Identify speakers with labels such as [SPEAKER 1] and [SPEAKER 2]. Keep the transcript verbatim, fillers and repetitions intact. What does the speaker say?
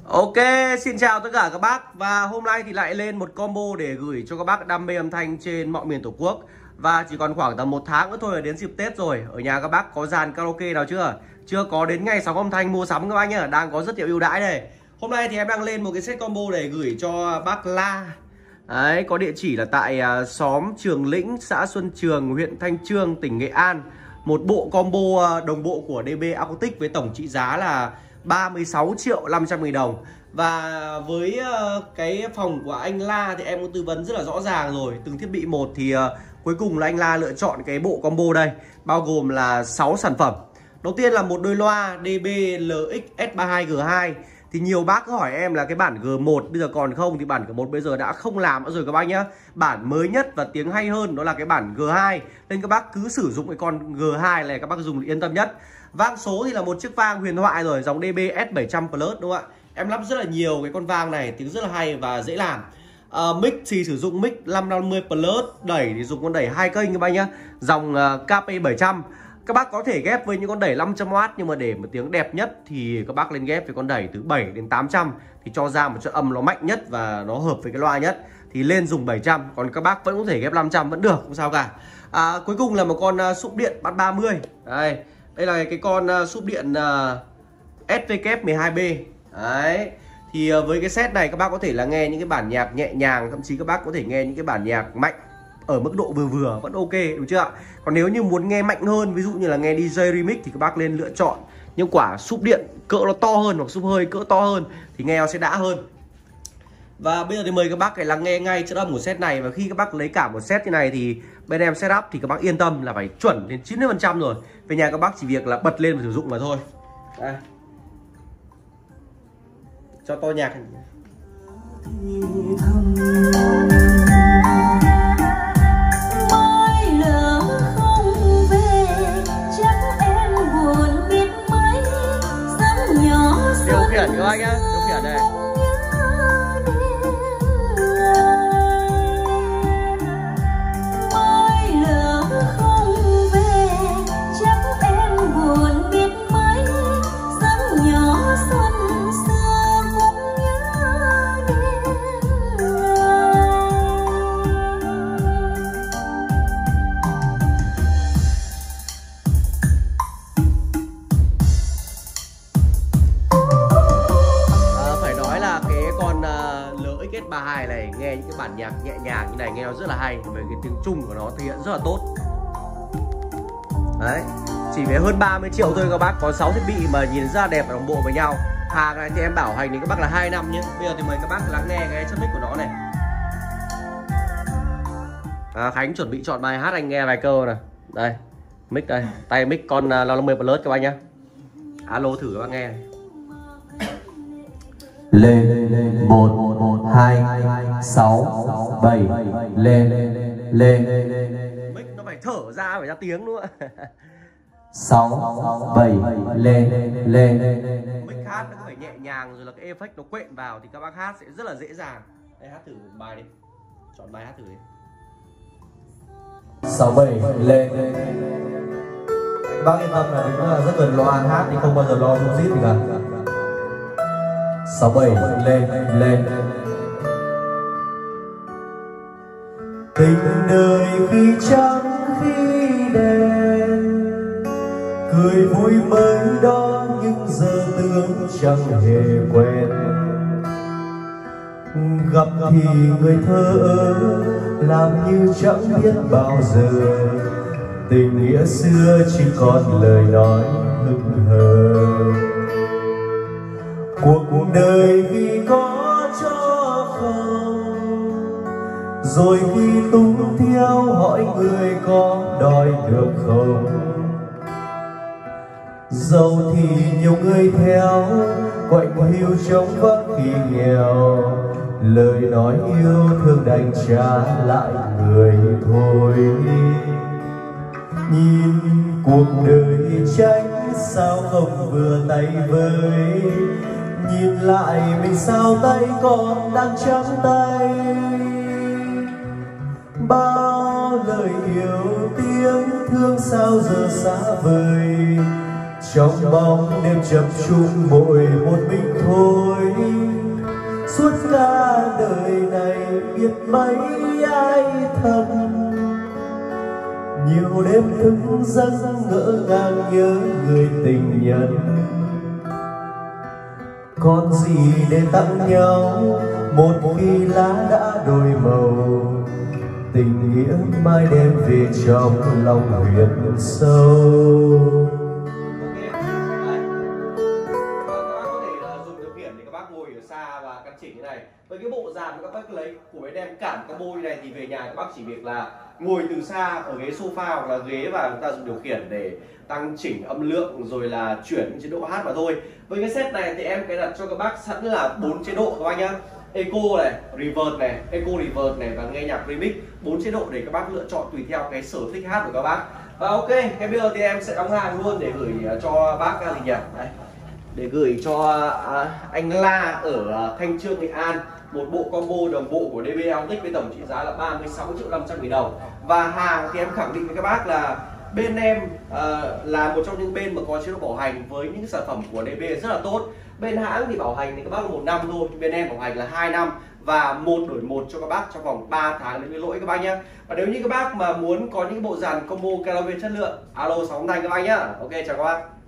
[SPEAKER 1] Ok, xin chào tất cả các bác. Và hôm nay thì lại lên một combo để gửi cho các bác đam mê âm thanh trên mọi miền Tổ quốc. Và chỉ còn khoảng tầm một tháng nữa thôi là đến dịp Tết rồi. Ở nhà các bác có dàn karaoke nào chưa? Chưa có đến ngày sóng âm thanh mua sắm các bác nhá. Đang có rất nhiều ưu đãi đây. Hôm nay thì em đang lên một cái set combo để gửi cho bác La. Đấy, có địa chỉ là tại uh, xóm Trường Lĩnh, xã Xuân Trường, huyện Thanh Chương, tỉnh Nghệ An. Một bộ combo uh, đồng bộ của đê bê Acoustic với tổng trị giá là ba mươi sáu triệu năm trăm nghìn đồng. Và với uh, cái phòng của anh La thì em có tư vấn rất là rõ ràng rồi. Từng thiết bị một thì uh, cuối cùng là anh La lựa chọn cái bộ combo đây, bao gồm là sáu sản phẩm. Đầu tiên là một đôi loa đê bê lờ ích S ba mươi hai G hai. Thì nhiều bác cứ hỏi em là cái bản G một bây giờ còn không, thì bản G một bây giờ đã không làm nữa rồi các bác nhá. Bản mới nhất và tiếng hay hơn đó là cái bản G hai. Nên các bác cứ sử dụng cái con G hai này, các bác dùng yên tâm nhất. Vang số thì là một chiếc vang huyền thoại rồi, dòng đê bê S bảy trăm Plus đúng không ạ? Em lắp rất là nhiều cái con vang này, tiếng rất là hay và dễ làm. uh, Mic thì sử dụng mic năm năm mươi Plus, đẩy thì dùng con đẩy hai kênh các bác nhá, dòng uh, K P bảy trăm. Các bác có thể ghép với những con đẩy năm trăm oát, nhưng mà để một tiếng đẹp nhất thì các bác lên ghép với con đẩy từ bảy đến tám trăm thì cho ra một chất âm nó mạnh nhất và nó hợp với cái loa nhất thì lên dùng bảy trăm. Còn các bác vẫn có thể ghép năm trăm vẫn được, không sao cả. à, Cuối cùng là một con uh, súp điện Bass ba mươi. Đây, đây là cái con uh, súp điện uh, S V K mười hai B. Đấy, thì uh, với cái set này các bác có thể là nghe những cái bản nhạc nhẹ nhàng, thậm chí các bác có thể nghe những cái bản nhạc mạnh ở mức độ vừa vừa vẫn ok, đúng chưa ạ? Còn nếu như muốn nghe mạnh hơn, ví dụ như là nghe đi jay remix thì các bác lên lựa chọn những quả súp điện cỡ nó to hơn hoặc súp hơi cỡ to hơn thì nghe nó sẽ đã hơn. Và bây giờ thì mời các bác hãy lắng nghe ngay chất âm của set này. Và khi các bác lấy cả một set như này thì bên em setup thì các bác yên tâm là phải chuẩn đến chín mươi phần trăm rồi. Về nhà các bác chỉ việc là bật lên và sử dụng mà thôi. Đây, cho to nhạc. Điều khiển các anh nhá, điều khiển này. S ba mươi hai này nghe những cái bản nhạc nhẹ nhàng như này nghe nó rất là hay, bởi cái tiếng Trung của nó thể hiện rất là tốt. Đấy, chỉ với hơn ba mươi triệu thôi các bác có sáu thiết bị mà nhìn rất là đẹp và đồng bộ với nhau. Hàng này thì em bảo hành thì các bác là hai năm nhé. Bây giờ thì mời các bác lắng nghe cái chất mic của nó này. à, Khánh chuẩn bị chọn bài hát anh nghe vài câu này. Đây, mic đây, tay mic con năm mươi Plus các bác nhá. Alo thử các bác nghe này.
[SPEAKER 2] Lên một hai sáu bảy lên lên
[SPEAKER 1] mic nó phải thở ra, phải ra tiếng nữa.
[SPEAKER 2] sáu bảy lên lên
[SPEAKER 1] Mic hát nó phải nhẹ nhàng, rồi là cái effect nó quện vào thì các bác hát sẽ rất là dễ dàng. Đây, hát thử bài đi, chọn bài hát thử đi.
[SPEAKER 2] Sáu bảy lên.
[SPEAKER 3] Bác yên tâm là mình là rất cần loa hát thì không bao giờ lo rung rít gì cả.
[SPEAKER 2] Sáu bảy lên lên.
[SPEAKER 3] Tình đời khi trắng khi đen, cười vui mới đó nhưng giờ tưởng chẳng hề quen. Gặp thì người thơ ơ làm như chẳng biết bao giờ, tình nghĩa xưa chỉ còn lời nói hững hờ. Cuộc đời khi có cho không, rồi khi tung theo hỏi người có đòi được không. Giàu thì nhiều người theo, quạnh hiu trong vắng khi nghèo, lời nói yêu thương đành trả lại người thôi. Nhìn cuộc đời tránh sao không vừa tay với, nhìn lại mình sao tay còn đang trắng tay. Bao lời yêu tiếng thương sao giờ xa vời, trong bóng đêm chập chung bội một mình thôi. biết mấy ai thật. Nhiều đêm thức giấc ngỡ ngàng nhớ người tình nhân. Còn gì để tặng nhau một khi lá đã đổi màu, tình nghĩa mai đem về trong lòng huyệt sâu.
[SPEAKER 1] Và căn chỉnh như này với cái bộ dàn các bác lấy của bên em cản combo như này thì về nhà các bác chỉ việc là ngồi từ xa ở ghế sofa hoặc là ghế và chúng ta dùng điều khiển để tăng chỉnh âm lượng rồi là chuyển chế độ hát mà thôi. Với cái set này thì em cái đặt cho các bác sẵn là bốn chế độ các bác nhá: eco này, reverb này, eco reverb này và nghe nhạc remix. Bốn chế độ để các bác lựa chọn tùy theo cái sở thích hát của các bác. Và ok, cái bây giờ thì em sẽ đóng hàng luôn để gửi cho bác gì nhỉ? Đây, để gửi cho à, anh La ở à, Thanh Trương, Nghệ An một bộ combo đồng bộ của đê bê Autic với tổng trị giá là ba mươi sáu triệu năm trăm nghìn đồng. Và hàng thì em khẳng định với các bác là bên em à, là một trong những bên mà có chế độ bảo hành với những sản phẩm của đê bê rất là tốt. Bên hãng thì bảo hành thì các bác là một năm thôi, bên em bảo hành là hai năm và một đổi một cho các bác trong vòng ba tháng đến với lỗi các bác nhé. Và nếu như các bác mà muốn có những bộ dàn combo karaoke chất lượng, alo sóng thanh các bác nhá. Ok, chào các bác.